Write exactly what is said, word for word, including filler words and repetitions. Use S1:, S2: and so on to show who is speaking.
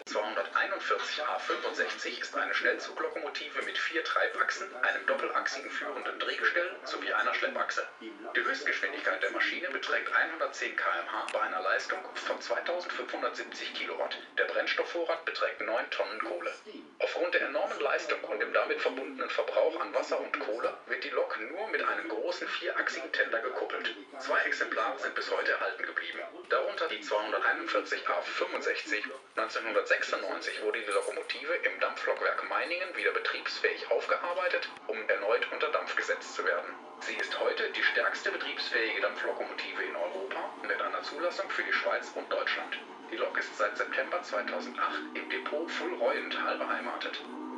S1: zweihunderteinundvierzig A fünfundsechzig ist eine Schnellzuglokomotive mit vier Treibachsen, einem doppelachsigen führenden Drehgestell sowie einer Schleppachse. Die Höchstgeschwindigkeit der Maschine beträgt hundertzehn Kilometer pro Stunde bei einer Leistung von zweitausendfünfhundertsiebzig Kilowatt. Der Brennstoffvorrat beträgt neun Tonnen Kohle. Aufgrund der enormen Leistung und dem damit verbundenen Verbrauch an Wasser und Kohle wird die Lok nur mit einem großen vierachsigen Tender gekuppelt. Zwei Exemplare sind bis heute erhalten geblieben, darunter die zweihunderteinundvierzig A fünfundsechzig. neunzehnhundertsechsundneunzig wurde die Lokomotive im Dampflokwerk Meiningen wieder betriebsfähig aufgearbeitet, um erneut unter Dampf gesetzt zu werden. Sie ist heute die stärkste betriebsfähige Dampflokomotive in Europa mit einer Zulassung für die Schweiz und Deutschland. Die Lok ist seit September zweitausendacht im Depot Fuhlreuenthal beheimatet.